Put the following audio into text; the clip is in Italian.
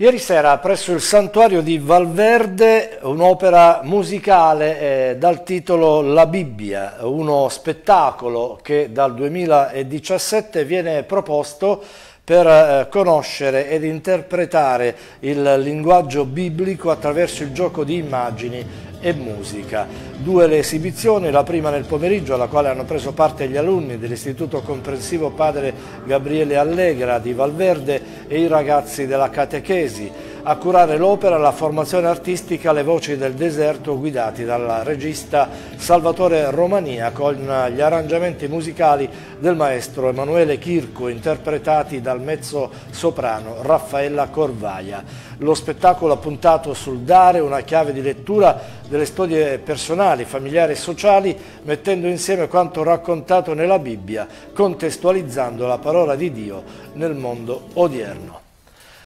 Ieri sera presso il Santuario di Valverde un'opera musicale dal titolo La Bibbia, uno spettacolo che dal 2017 viene proposto per conoscere ed interpretare il linguaggio biblico attraverso il gioco di immagini e musica. Due le esibizioni, la prima nel pomeriggio alla quale hanno preso parte gli alunni dell'Istituto Comprensivo Padre Gabriele Allegra di Valverde e i ragazzi della catechesi. A curare l'opera la formazione artistica Le Voci del Deserto guidati dal regista Salvatore Romania con gli arrangiamenti musicali del maestro Emanuele Chirco interpretati dal mezzo soprano Raffaella Corvaia. Lo spettacolo ha puntato sul dare una chiave di lettura delle storie personali, familiari e sociali, mettendo insieme quanto raccontato nella Bibbia, contestualizzando la parola di Dio nel mondo odierno.